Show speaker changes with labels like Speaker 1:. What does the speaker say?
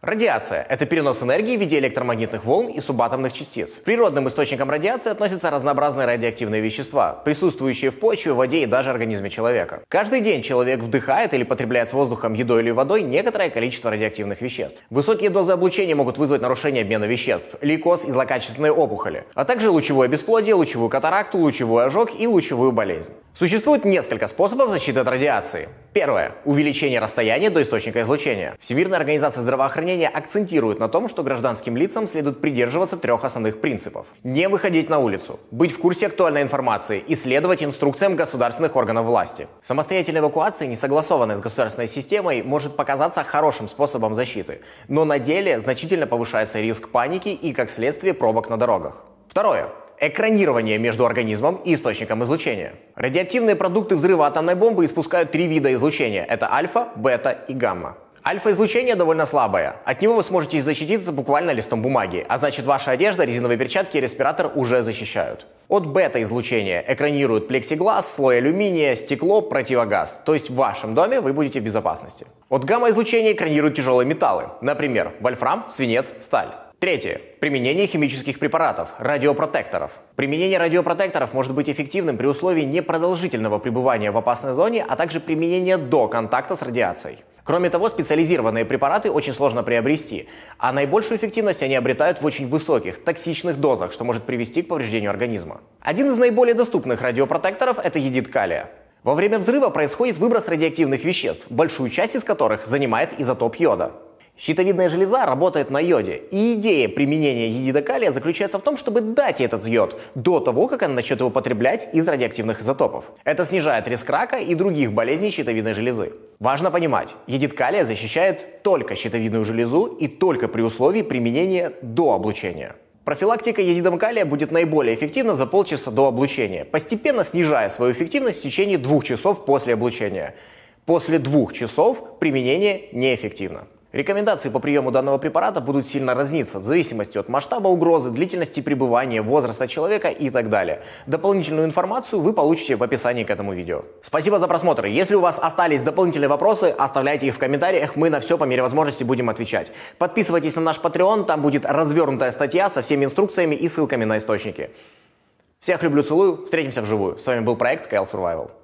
Speaker 1: Радиация – это перенос энергии в виде электромагнитных волн и субатомных частиц. Природным источником радиации относятся разнообразные радиоактивные вещества, присутствующие в почве, воде и даже организме человека. Каждый день человек вдыхает или потребляет с воздухом, едой или водой некоторое количество радиоактивных веществ. Высокие дозы облучения могут вызвать нарушение обмена веществ, лейкоз и злокачественные опухоли, а также лучевое бесплодие, лучевую катаракту, лучевой ожог и лучевую болезнь. Существует несколько способов защиты от радиации. Первое. Увеличение расстояния до источника излучения. Всемирная организация здравоохранения акцентирует на том, что гражданским лицам следует придерживаться 3 основных принципов. Не выходить на улицу, быть в курсе актуальной информации и следовать инструкциям государственных органов власти. Самостоятельная эвакуация, не согласованная с государственной системой, может показаться хорошим способом защиты, но на деле значительно повышается риск паники и, как следствие, пробок на дорогах. Второе. Экранирование между организмом и источником излучения. Радиоактивные продукты взрыва атомной бомбы испускают 3 вида излучения. Это альфа, бета и гамма. Альфа-излучение довольно слабое. От него вы сможете защититься буквально листом бумаги, а значит ваша одежда, резиновые перчатки и респиратор уже защищают. От бета-излучения экранируют плексиглаз, слой алюминия, стекло, противогаз. То есть в вашем доме вы будете в безопасности. От гамма-излучения экранируют тяжелые металлы, например, вольфрам, свинец, сталь. Третье. Применение химических препаратов, радиопротекторов. Применение радиопротекторов может быть эффективным при условии непродолжительного пребывания в опасной зоне, а также применения до контакта с радиацией. Кроме того, специализированные препараты очень сложно приобрести, а наибольшую эффективность они обретают в очень высоких, токсичных дозах, что может привести к повреждению организма. Один из наиболее доступных радиопротекторов – это йодид калия. Во время взрыва происходит выброс радиоактивных веществ, большую часть из которых занимает изотоп йода. Щитовидная железа работает на йоде, и идея применения йодида калия заключается в том, чтобы дать этот йод до того, как она начнет его потреблять из радиоактивных изотопов. Это снижает риск рака и других болезней щитовидной железы. Важно понимать, йодид калия защищает только щитовидную железу и только при условии применения до облучения. Профилактика йодидом калия будет наиболее эффективна за полчаса до облучения, постепенно снижая свою эффективность в течение 2 часов после облучения. После 2 часов применение неэффективно. Рекомендации по приему данного препарата будут сильно разниться в зависимости от масштаба угрозы, длительности пребывания, возраста человека и так далее. Дополнительную информацию вы получите в описании к этому видео. Спасибо за просмотр. Если у вас остались дополнительные вопросы, оставляйте их в комментариях, мы на все по мере возможности будем отвечать. Подписывайтесь на наш Patreon, там будет развернутая статья со всеми инструкциями и ссылками на источники. Всех люблю, целую, встретимся вживую. С вами был проект KL Survival.